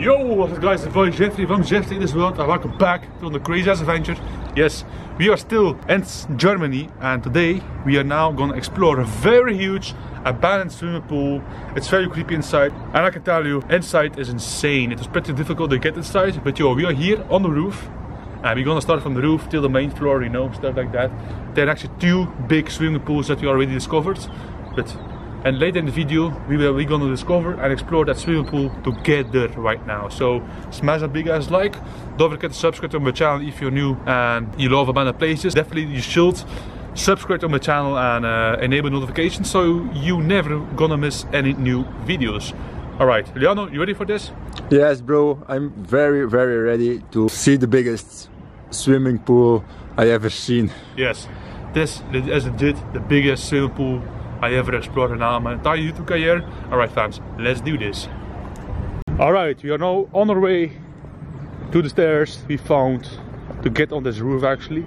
Yo, what's up guys, it's boy Jeffrey from Jeffrey in this world and welcome back to the Crazy Ass Adventure. Yes, we are still in Germany and today we are now gonna explore a very huge abandoned swimming pool. It's very creepy inside and I can tell you, inside is insane. It was pretty difficult to get inside, but yo, we are here on the roof and we're gonna start from the roof till the main floor, you know, stuff like that. There are actually two big swimming pools that we already discovered, and later in the video we're gonna discover and explore that swimming pool together right now. So smash that big ass like, don't forget to subscribe to my channel if you're new and you love abandoned places. Definitely you should subscribe to my channel and enable notifications so you never gonna miss any new videos. Alright, Liano, you ready for this? Yes bro, I'm very ready to see the biggest swimming pool I ever seen. Yes, this is legit the biggest swimming pool I ever explored in my entire YouTube career. Alright fams, let's do this. Alright, we are now on our way to the stairs we found to get on this roof actually.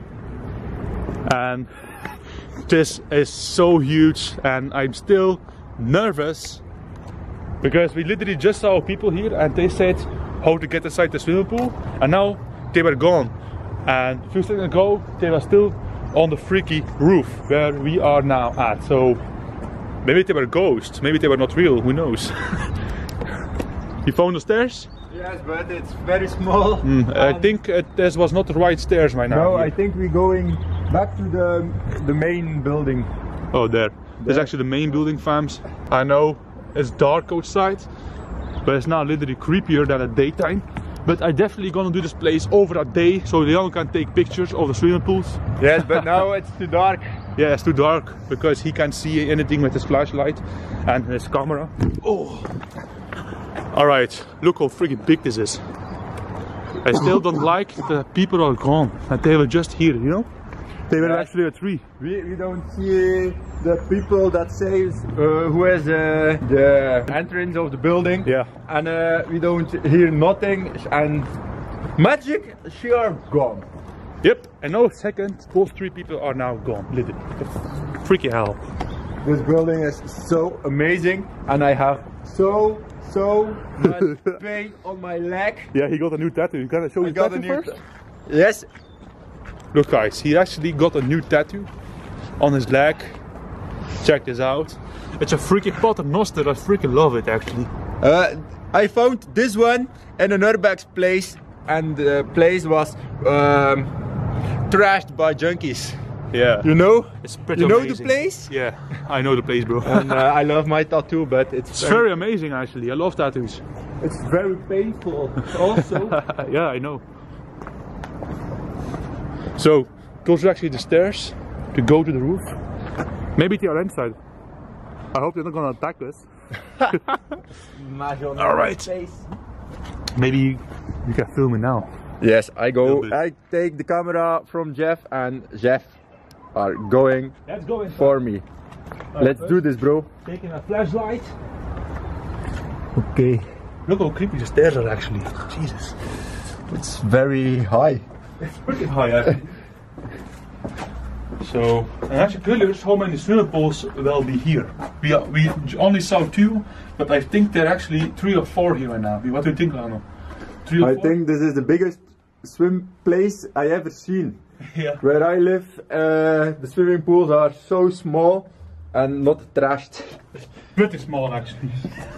And this is so huge and I'm still nervous because we literally just saw people here and they said how to get inside the swimming pool and now they were gone. And a few seconds ago they were still on the freaky roof where we are now at. So maybe they were ghosts, maybe they were not real, who knows. You found the stairs? Yes, but it's very small. I think this was not the right stairs right now. No, I think we're going back to the main building. Oh, there. There's actually the main building, fams. I know it's dark outside, but it's now literally creepier than at daytime. But I definitely gonna do this place over a day so Leon can take pictures of the swimming pools. Yes, but now it's too dark. Yeah, it's too dark because he can't see anything with his flashlight and his camera. Oh! Alright, look how freaking big this is. I still don't like the people are gone and they were just here, you know? They were actually a tree. We don't see the people that says who has the entrance of the building. Yeah. And we don't hear nothing and magic, she are gone. Yep, and no second, those three people are now gone, literally. Freaky hell. This building is so amazing and I have so much pain on my leg. Yeah, he got a new tattoo. Can I show you the tattoo first? Yes. Look guys, he actually got a new tattoo on his leg. Check this out. It's a freaking paternoster, I freaking love it actually. I found this one in an urbex place and the place was trashed by junkies. Yeah. You know? It's pretty amazing. amazing. The place? Yeah, I know the place bro. And I love my tattoo, but it's very amazing actually, I love tattoos. It's very painful also. Yeah, I know. So, those are actually the stairs to go to the roof. Maybe they are inside. I hope they're not gonna attack us. Alright. Maybe you can film it now. Yes, I take the camera from Jeff and Jeff are going for me. Let's do this bro. Taking a flashlight. Okay. Look how creepy the stairs are actually. Jesus. It's very high. It's pretty high actually. So, I'm actually curious how many swimming pools will be here. We only saw two, but I think there are actually 3 or 4 here right now. What do you think, Lano? 3 or 4? I think this is the biggest swim place I ever seen. Yeah. Where I live, the swimming pools are so small and not trashed. Pretty small actually.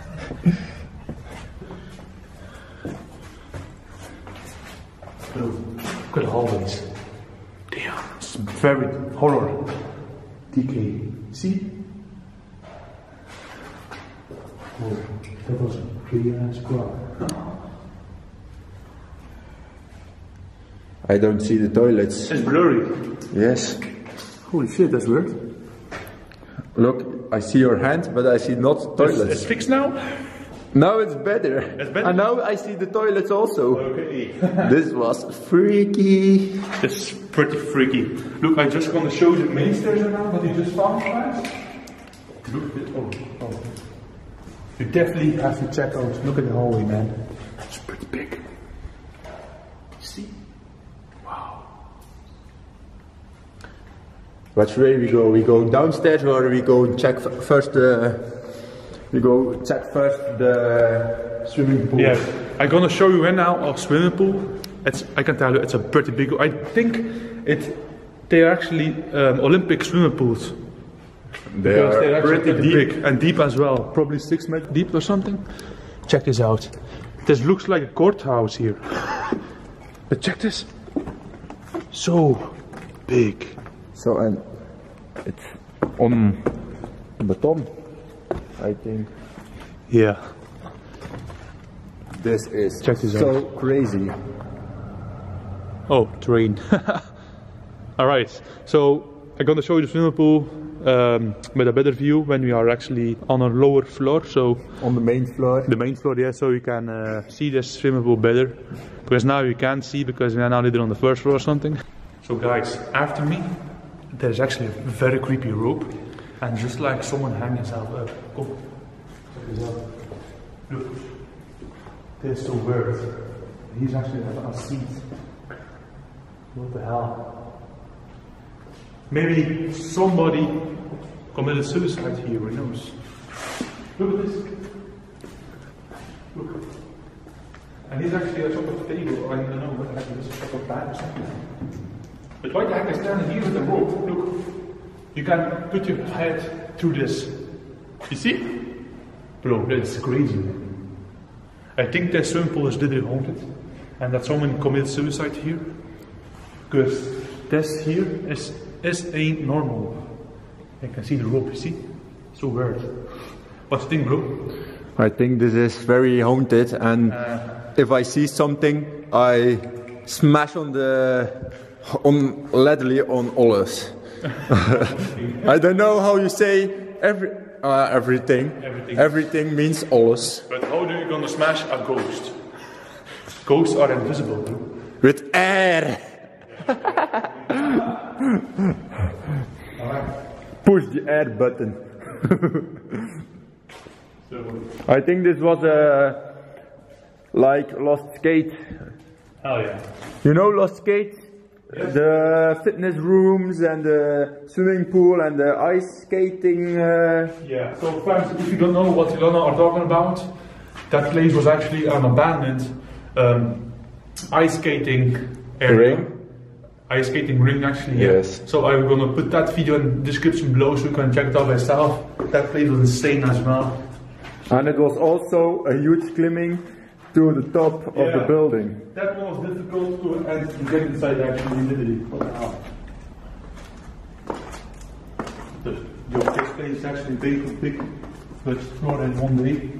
Look at the hallways. Damn, it's very horror. DK. See? Oh, that was a pretty ass crowd. I don't see the toilets. It's blurry. Yes. Holy shit, that's weird. Look, I see your hand, but I see not toilets. It's fixed now? Now it's better. It's better. And now I see the toilets also. Okay. This was freaky. This is pretty freaky. Look, I just gonna show you the main stairs right now, what you just found, guys. Look at it. Oh. You definitely have to check out. Look at the hallway, man. It's pretty big. See? Wow. Which way we go? We go downstairs or we go check first We go check first the swimming pool. Yeah, I'm gonna show you right now our swimming pool. I can tell you, it's a pretty big. I think they are actually Olympic swimming pools. They're actually pretty big and deep as well. Probably 6 meters deep or something. Check this out. This looks like a courthouse here. But check this. So big. So and it's on beton, I think. Yeah. This is check this so out. Crazy. Oh, train. Alright, so I'm gonna show you the swimming pool with a better view when we are actually on a lower floor. So on the main floor. The main floor, yeah, so you can see the swimming pool better. Because now you can't see because we are now either on the first floor or something. So guys, after me, there's actually a very creepy rope. And just like someone hanging himself up. Oh, check this out. Look, this is so weird. He's actually on a seat. What the hell? Maybe somebody committed suicide here, who knows? Look at this. Look. And he's actually on top of the table. I don't know what the heck it is, a top of bed or something. But why the heck is standing here with a rope? Look. You can put your head through this. You see? Bro, that's crazy. I think the swimming pool is literally haunted. And that someone committed suicide here. Because this here ain't normal. You can see the rope, you see? So weird. What do you think, bro? I think this is very haunted, and if I see something, I smash literally on alles. I don't know how you say everything. Everything means alles. But how do you gonna smash a ghost? Ghosts are invisible, bro. With air. Push the air button. I think this was a like Lost Skate. Hell yeah. You know Lost Skate? Yes. The fitness rooms and the swimming pool and the ice skating. Yeah. So friends, if you don't know what Ilona are talking about, that place was actually an abandoned ice skating area. Ring? Ice skating ring actually, yes. Yeah. So I'm gonna put that video in the description below so you can check it out yourself. That place was insane as well. And it was also a huge climbing to the top of the building. That one was difficult to get inside actually, literally. What the hell? This place is actually big, but not in one day.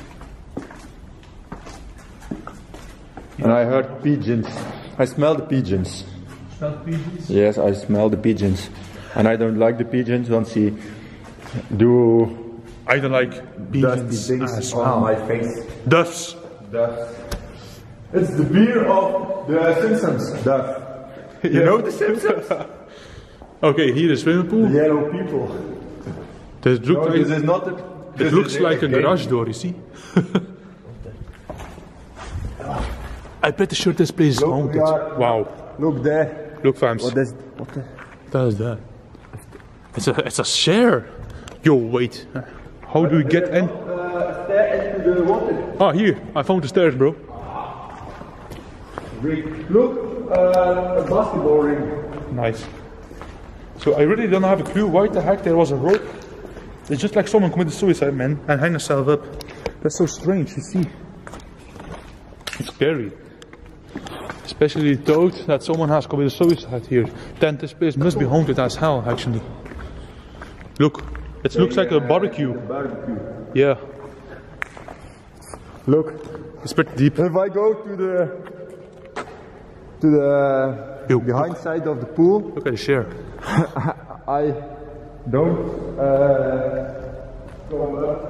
And I heard pigeons. I smell the pigeons. Smell the pigeons? Yes, I smell the pigeons. And I don't like the pigeons once they do. I don't like pigeons as well. On my face. Duffs. Duff. It's the beer of the Simpsons. Duff. You know the Simpsons? Okay, here is swimming pool. The yellow people. This looks like a garage door, you see? I'm pretty sure this place is haunted. Wow. Look there. Look, fams. What is that? It's a chair. Yo, wait. How do we get in? Stair into the water. Ah, here. I found the stairs, bro. Look, a basketball ring. Nice. So I really don't have a clue why the heck there was a rope. It's just like someone committed suicide, man, and hang herself up. That's so strange, you see. It's scary. Especially the thought that someone has committed suicide here. Then this place must be haunted as hell, actually. Look, it looks like a barbecue. Yeah. Look, it's pretty deep. If I go to the behind side of the pool, look at the chair. I don't go up.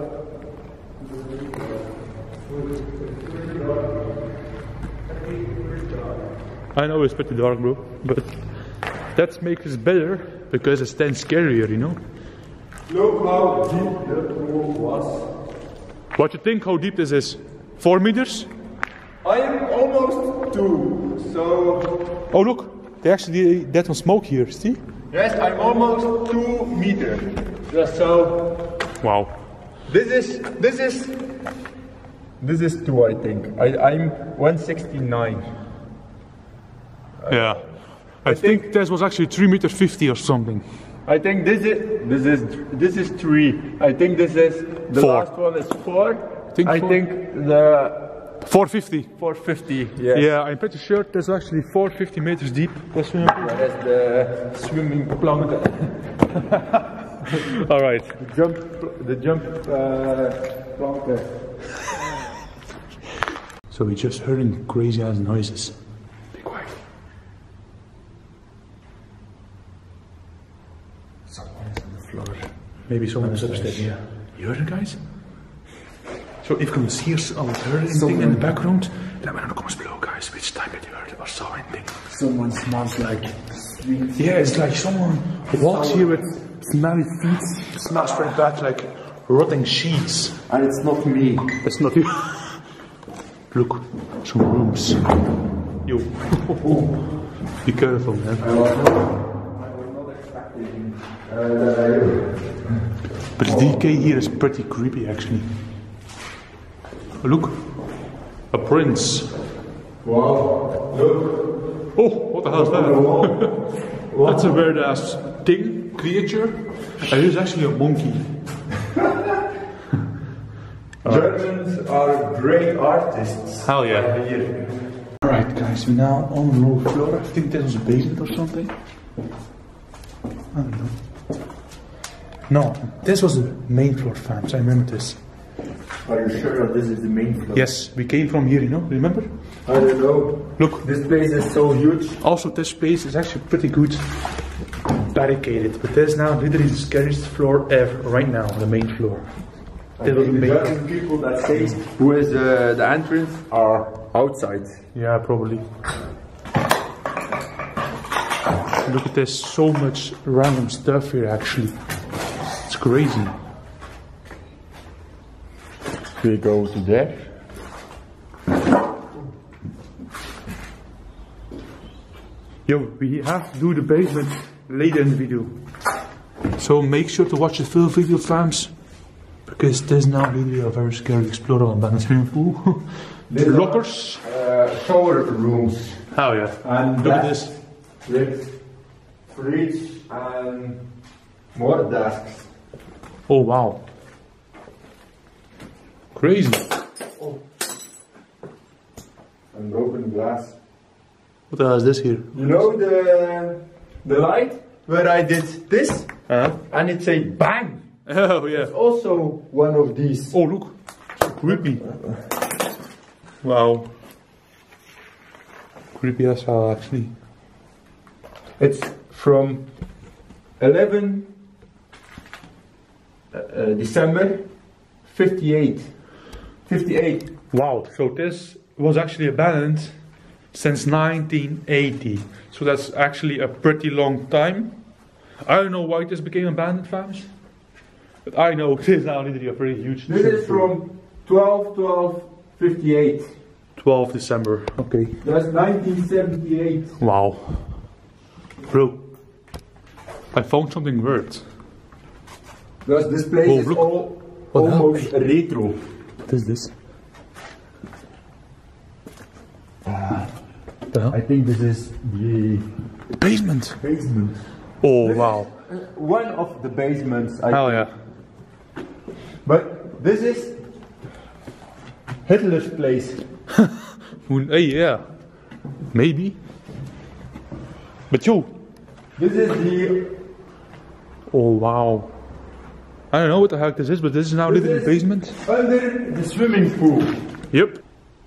I know it's pretty dark, bro, but that makes it better because it's then scarier, you know. Look how deep the pool was. What you think? How deep this is? 4 meters? I am almost 2, so. Oh look, they actually that one smoke here. See? Yes, I'm almost 2 meters. Just so. Wow. This is 2, I think. I'm 169. Yeah. I think this was actually 3.50 meters or something. I think this is 3. I think this is the 4. last one is 4. I 4. think the 450. 450. Yes. Yeah, I'm pretty sure there's actually 450 meters deep. That's swimming pool. That's the swimming plank. All right. The jump plank. So we just hearing crazy ass noises. Be quiet. Someone is on the floor. Maybe someone is upstairs. Yeah. You heard it, guys? So if you can see us or heard anything in the background, let me know in the comments below, guys, which time did you heard or saw anything. Someone smells like sweet. Yeah, it's like someone walks here with smelly feet, smells very bad, like rotting sheets. And it's not me. It's not you. Look, some rooms. Yo. Be careful, man. I was not expecting But the DK here is pretty creepy, actually. Look, a prince. Wow, look. Oh, what the hell is that? That's a weird ass thing, creature. And here's actually a monkey. Germans are great artists. Hell yeah. Alright guys, we're now on the lower floor. I think this was a basement or something. I don't know. No, this was the main floor, fams. I remember this. Are you sure that this is the main floor? Yes, we came from here, you know, remember? I don't know. Look. This place is so huge. Also, this place is actually pretty good barricaded. But there's now literally the scariest floor ever, right now, the main floor. I think the German people that say who is the entrance are outside. Yeah, probably. Look at this, so much random stuff here actually. It's crazy. We go to there. Yo, we have to do the basement later in the video. So make sure to watch the full video, fams. Because there's now really a very scary explorer on that swimming pool. The lockers. Shower rooms. Oh yeah. And look at this. With fridge and more desks. Oh wow. Crazy. Oh. And broken glass. What the hell is this here? You know the light where I did this? And it say bang. Oh yeah. It's also one of these. Oh look. So creepy. Wow. Creepy as hell actually. It's from 11 December 58. 58. Wow, so this was actually abandoned since 1980. So that's actually a pretty long time. I don't know why this became abandoned, fams. But I know it is now literally a pretty huge. This is from 12/12/58. 12 December, okay. That's 1978. Wow. Bro, I found something weird. Because this place is look. all What the hell? almost retro. What is this? What the hell? I think this is the Basement! basement. Oh wow. One of the basements. Hell yeah. But this is Hitler's place. Hey, yeah. Maybe. But yo. This is the. Oh wow. I don't know what the heck this is, but this is now literally the basement. Under the swimming pool. Yep.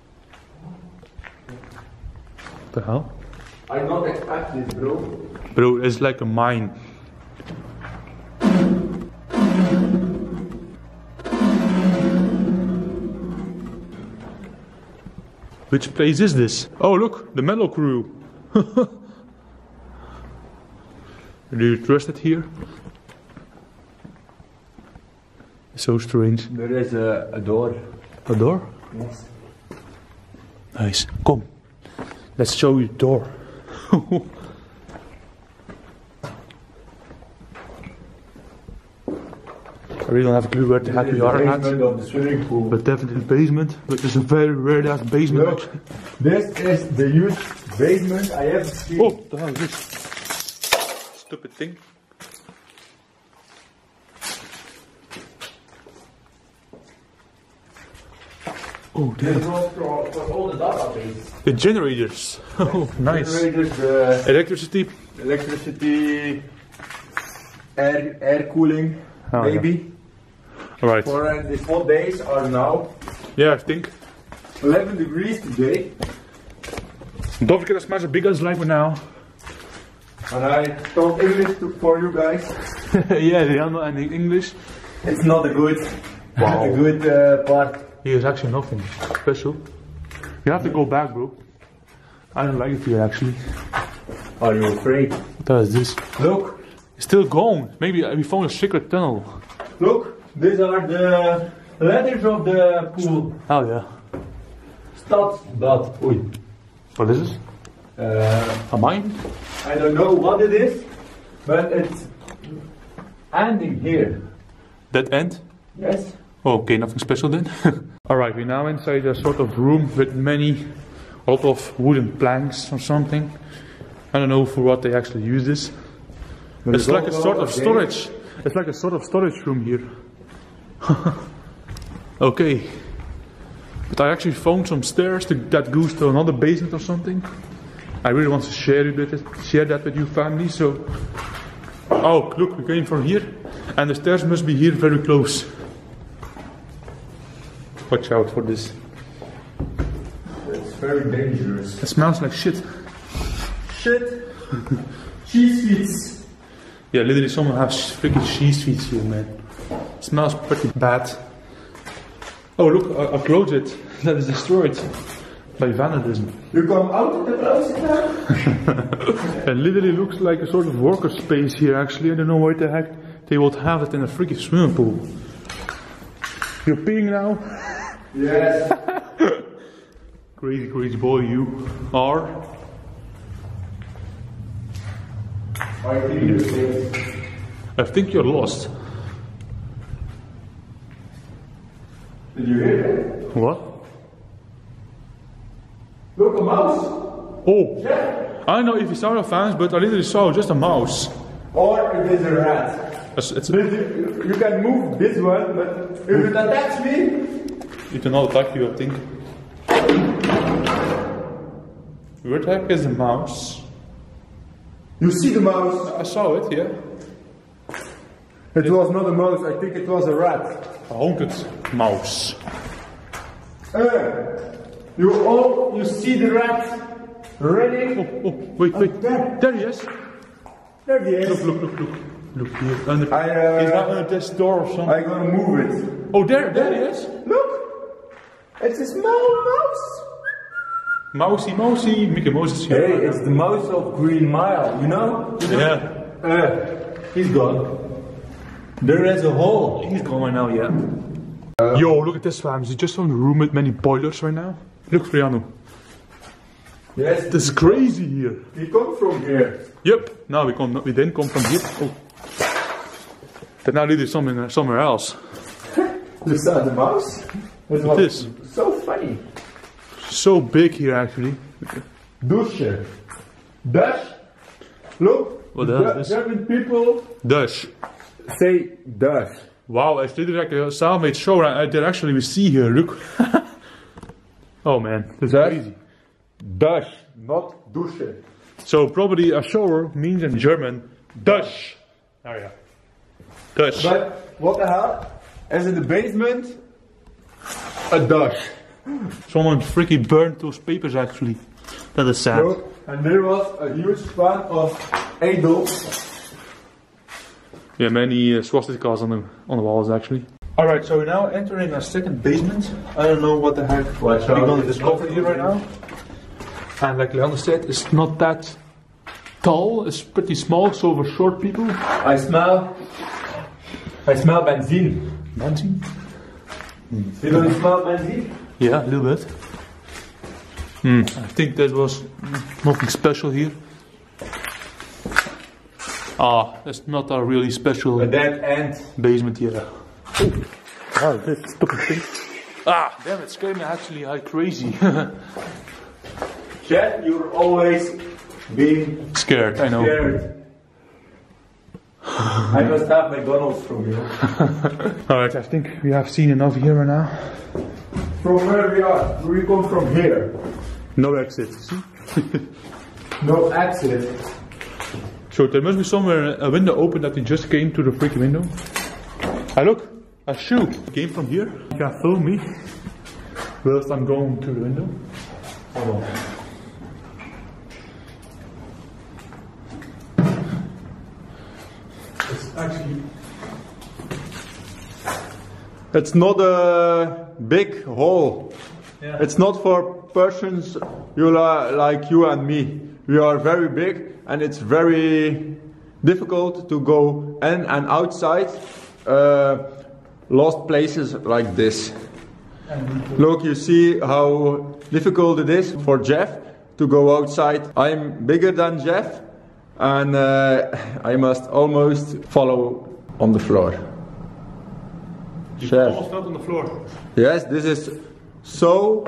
What the hell? I not expect this, bro. Bro, it's like a mine. Which place is this? Oh look, the metal crew. Do you trust it here? So strange. There is a door. A door? Yes. Nice. Come. Let's show you the door. really don't have a clue where the heck we are at. Of the swimming pool. But definitely basement. But it's a very rare ass basement. Look, this is the huge basement I ever seen. Oh, the hell is this? Stupid thing. Oh, This damn. is all for all the database. The generators. Oh, nice. Generators, the Electricity. electricity, air cooling, Oh, maybe. Alright. For these hot days are now Yeah, I think. 11 degrees today. Don't forget to smash a big ass like for now. And I talk English for you guys. Yeah, they don't know any English. It's not a good, Wow. a good part. Here's actually nothing special. You have to go back, bro. I don't like it here actually. Are you afraid? What is this? Look, It's still gone. Maybe we found a secret tunnel. look, these are the ladders of the pool. Oh yeah. Stadsbad. Oei. What is this? A mine? I don't know what it is, but it's ending here. Dead end? Yes. Oh, okay, nothing special then. Alright, we're now inside a sort of room with a lot of wooden planks or something. I don't know for what they actually use this. It's like a sort of storage. It's like a sort of storage room here. Okay. But I actually found some stairs that goes to another basement or something. I really want to share that with you family, so... Oh, look, we came from here. And the stairs must be here very close. Watch out for this. It's very dangerous. It smells like shit. Shit. Cheese feeds. Yeah, literally someone has freaking cheese feeds here, man. It smells pretty bad. Oh look, I closed it. That is destroyed by vandalism. You come out of the closet now? It literally looks like a sort of worker space here actually. I don't know why the heck they would have it in a freaking swimming pool. You're peeing now? Yes. Crazy, crazy boy you are. I think you're safe. I think you're lost. Did you hear it? What? Look, a mouse. Oh! Yeah. I don't know if you saw the fans, but I literally saw just a mouse. Or it is a rat. It's You can move this one, but if it attacks me, it will not attack you, I think. Where the heck is the mouse? you see the mouse. I saw it, yeah. It was not a mouse, I think it was a rat. A haunted mouse. You see the rat. Ready? Oh, wait. There he is. There he is. Look. Look here. Under, I he's not under this door or something. I'm gonna move it. Oh, there he is. Look! It's a small mouse. Mousy. Mickey Mouse is here. Hey, it's the mouse of Green Mile, you know? Yeah. He's gone. There is a hole. He's gone right now, yeah. Yo, look at this fam. Is he just on a room with many boilers right now? Look, Friano. Yes. This is crazy here. We come from here. Yep. No, we didn't come from here. Oh. But now literally somewhere else. You saw the mouse? It It is. so funny. So big here actually. Douche. Dutch. Look. What the hell is this? German people Dutch. say Dutch. Wow, it's literally like a self-made show right there. Actually, we see here. Look. Oh man, this is Dutch. crazy. Dutch, not douche. So probably a shower means in German Dutch. Oh yeah. Dutch. But what the hell? As in the basement, a Dutch. Someone freaking burned those papers actually. That is sad. Look, and there was a huge fan of Adolf. Yeah, many swastikas on the walls actually. Alright, so we're now entering a second basement. I don't know what the heck we're gonna discover here right now. And like Leander said, it's not that tall, it's pretty small, so for short people. I smell benzene. Benzene? You don't smell benzene? Yeah, a little bit. I think that was nothing special here. Ah, that's not a really special A dead end. basement here. Oh, this stupid thing. Ah, damn it, scared me actually like crazy. Jeff, you're always being Scared, I know. scared. I must have McDonald's from you. Alright, I think we have seen enough here right now. From where we are? We come from here. No exit, see? No exit. So there must be somewhere a window open that we just came to the freaking window. Ah, look, a shoe. Came from here. You can film me whilst I'm going to the window. Hold on. It's actually. It's not a big hole. Yeah. It's not for persons like you and me. We are very big and it's very difficult to go in and outside lost places like this. Look, you see how difficult it is for Jeff to go outside. I'm bigger than Jeff and I must almost follow on the floor. You almost fell on the floor. Yes, this is so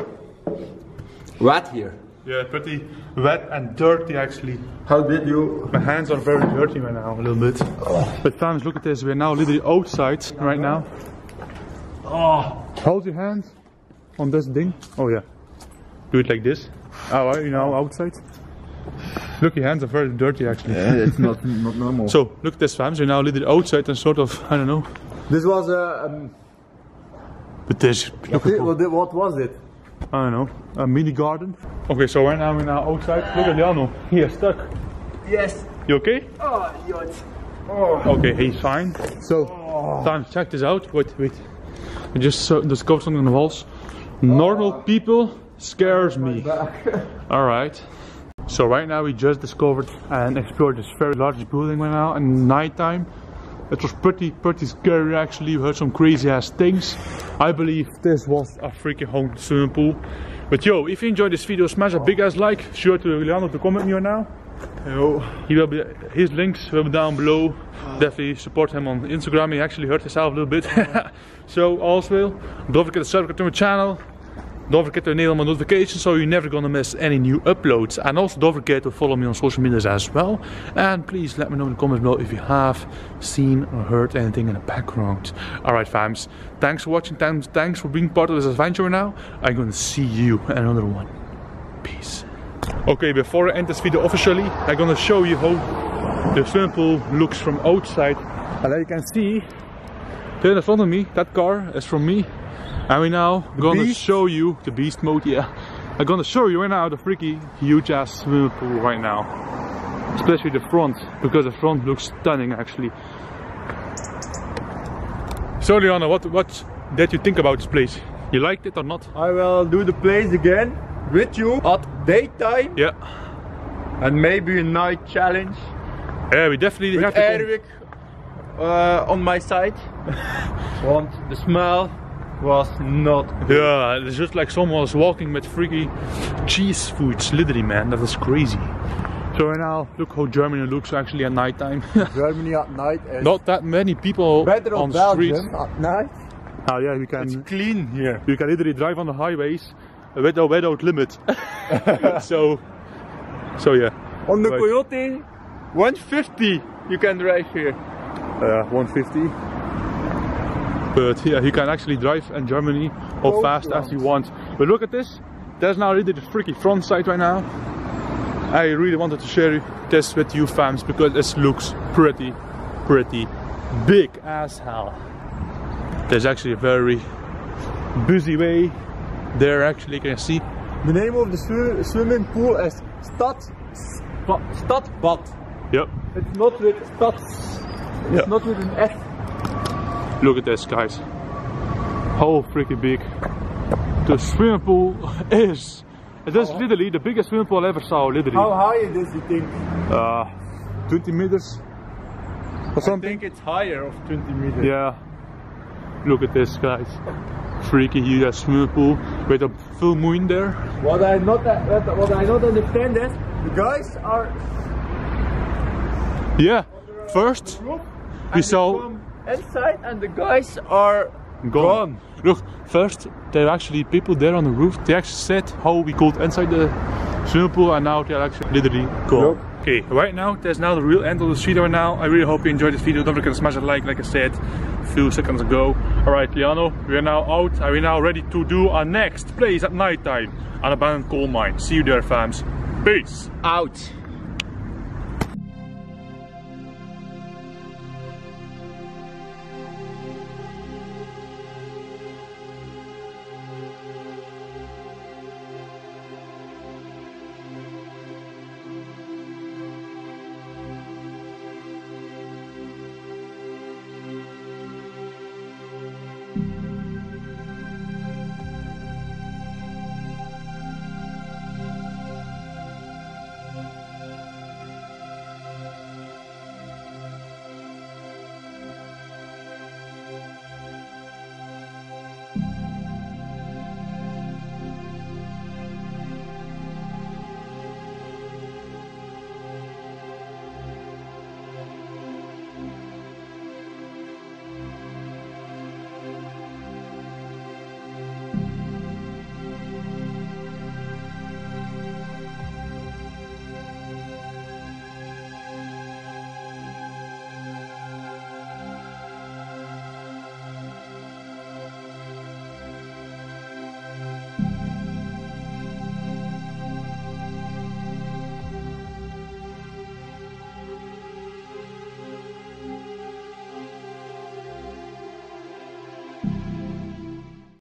wet here. Yeah, pretty wet and dirty actually. How did you? My hands are very dirty right now, a little bit. But fans, look at this. We're now literally outside right now. Oh, hold your hands on this thing. Oh yeah. Do it like this. Oh, are you now outside? Look, your hands are very dirty actually. Yeah, it's not normal. So, look at this, fans. We're now literally outside and sort of, I don't know. This was a. But this, What was it? I don't know, a mini garden. Okay, so right now we're now outside. Look at Liano, he is stuck. Yes. You okay? Oh, yes. Okay, he's fine. So, time, check this out. Wait. I just discovered something on the walls. Normal people scares me. Alright. So right now we just discovered and explored this very large building right now in nighttime. It was pretty scary actually. We heard some crazy ass things. I believe this was a freaking home swimming pool. But yo, if you enjoyed this video, smash a big ass like. Sure to Liano to comment me right now. He will be, his links will be down below. Definitely support him on Instagram. He actually hurt himself a little bit. So also, don't forget to subscribe to my channel. Don't forget to enable my notifications so you're never gonna miss any new uploads. And also don't forget to follow me on social medias as well. And please let me know in the comments below if you have seen or heard anything in the background. Alright fams, thanks for watching, thanks for being part of this adventure now. I'm gonna see you in another one. Peace. Okay, before I end this video officially, I'm gonna show you how the swimming pool looks from outside. And as you can see, there in front of me, that car is from me. And we now gonna show you the beast mode, yeah. I'm gonna show you right now the freaky huge ass swimming pool right now. Especially the front, because the front looks stunning actually. So Liano, what did you think about this place? You liked it or not? I will do the place again with you at daytime. Yeah. And maybe a night challenge. Yeah, we definitely with have to Eric on my side. Want the smell was not good. Yeah, it's just like someone was walking with freaky cheese foods, literally man, that was crazy. So right now, look how Germany looks actually at night time. Germany at night is not that many people better on the Belgium streets. at night. Oh yeah, you can. It's clean here. You can literally drive on the highways without limit. so yeah. On the Coyote, 150 you can drive here. 150. But yeah, you can actually drive in Germany how fast as you want. But look at this. There's now really the freaky front side right now. I really wanted to share this with you fans because it looks pretty big as hell. There's actually a very busy way there actually, can you see? The name of the swimming pool is Stadbad. Yep. It's not with Stad. It's not with an S. Look at this guys. How freaking big the swimming pool is. It is literally the biggest swimming pool I ever saw, literally. How high is this, you think? 20 meters or something. I think it's higher of 20 meters. Yeah. Look at this guys. Freaky huge swimming pool with a full moon there. What I not understand is the guys are. Yeah. First we saw inside and the guys are gone. Look, first there are actually people there on the roof. They actually said how we could inside the swimming pool, and now they're actually literally gone. Okay, right now there's now the real end of the street right now. I really hope you enjoyed this video. Don't forget to smash a like I said a few seconds ago. Alright, Liano, we are now out and we're now ready to do our next place at night time, an abandoned coal mine. See you there, fams. Peace Out.